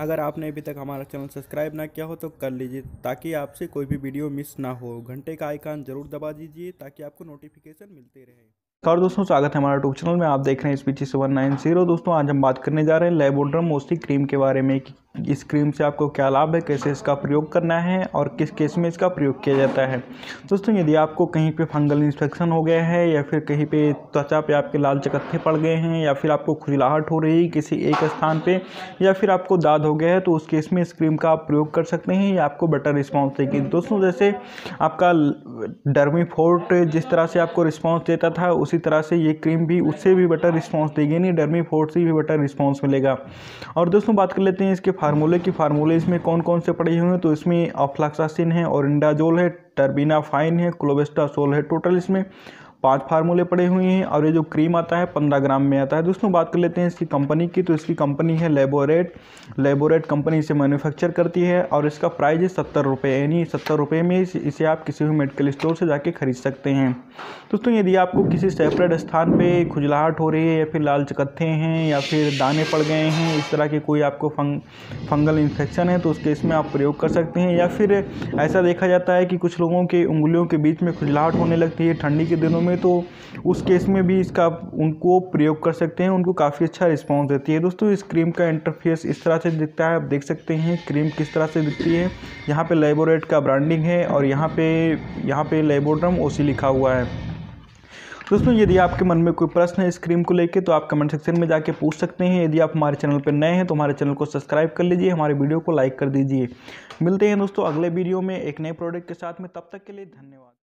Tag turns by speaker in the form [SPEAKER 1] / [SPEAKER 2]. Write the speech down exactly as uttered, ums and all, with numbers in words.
[SPEAKER 1] अगर आपने अभी तक हमारा चैनल सब्सक्राइब ना किया हो तो कर लीजिए ताकि आपसे कोई भी वीडियो मिस ना हो। घंटे का आइकन जरूर दबा दीजिए ताकि आपको नोटिफिकेशन मिलते रहे।
[SPEAKER 2] और दोस्तों स्वागत है हमारा यूट्यूब चैनल में। आप देख रहे हैं स्पीची सेवन नाइन जीरो। दोस्तों आज हम बात करने जा रहे हैं लेबोड्रम ओसी क्रीम के बारे में कि इस क्रीम से आपको क्या लाभ है, कैसे इसका प्रयोग करना है और किस केस में इसका प्रयोग किया जाता है। दोस्तों यदि आपको कहीं पे फंगल इन्फेक्शन हो गया है या फिर कहीं पे त्वचा पे आपके लाल चकत्ते पड़ गए हैं या फिर आपको खुजलाहट हो रही है किसी एक स्थान पे या फिर आपको दाद हो गया है, तो उस केस में इस क्रीम का आप प्रयोग कर सकते हैं। ये आपको बेटर रिस्पॉन्स देगी। दोस्तों जैसे आपका डर्मीफोर्ट जिस तरह से आपको रिस्पॉन्स देता था उसी तरह से ये क्रीम भी उससे भी बेटर रिस्पॉन्स देगी, नहीं डर्मीफोर्ट से भी बेटर रिस्पॉन्स मिलेगा। और दोस्तों बात कर लेते हैं इसके फार्मूले की। फार्मूले इसमें कौन कौन से पड़े हुए हैं, तो इसमें अफ्लाक्सासिन है, ओरिंडाजोल है, टर्बिनाफाइन है, क्लोबेस्टासोल है। टोटल इसमें पांच फार्मूले पड़े हुए हैं और ये जो क्रीम आता है पंद्रह ग्राम में आता है। दोस्तों बात कर लेते हैं इसकी कंपनी की, तो इसकी कंपनी है लेबोरेट। लेबोरेट कंपनी इसे मैन्युफैक्चर करती है और इसका प्राइस है सत्तर रुपये, यानी सत्तर रुपये में इसे आप किसी भी मेडिकल स्टोर से जाके खरीद सकते हैं। दोस्तों यदि आपको किसी सेपरेट स्थान पे खुजलाहट हो रही है या फिर लाल चकत्ते हैं या फिर दाने पड़ गए हैं, इस तरह के कोई आपको फंग फंगल इन्फेक्शन है, तो उस केस में आप प्रयोग कर सकते हैं। या फिर ऐसा देखा जाता है कि कुछ लोगों के उंगलियों के बीच में खुजलाहट होने लगती है ठंडी के दिनों में, तो उस केस में भी इसका उनको प्रयोग कर सकते हैं, उनको काफ़ी अच्छा रिस्पांस देती है। दोस्तों इस क्रीम का इंटरफेस इस तरह से दिखता है, आप देख सकते हैं क्रीम किस तरह से दिखती है। यहाँ पे लेबोरेट का ब्रांडिंग है और यहाँ पे यहाँ पे लेबोड्रम ओसी लिखा हुआ है। दोस्तों यदि आपके मन में कोई प्रश्न है इस क्रीम को लेके तो आप कमेंट सेक्शन में जाके पूछ सकते हैं। यदि आप हमारे चैनल पर नए हैं तो हमारे चैनल को सब्सक्राइब कर लीजिए, हमारे वीडियो को लाइक कर दीजिए। मिलते हैं दोस्तों अगले वीडियो में एक नए प्रोडक्ट के साथ में, तब तक के लिए धन्यवाद।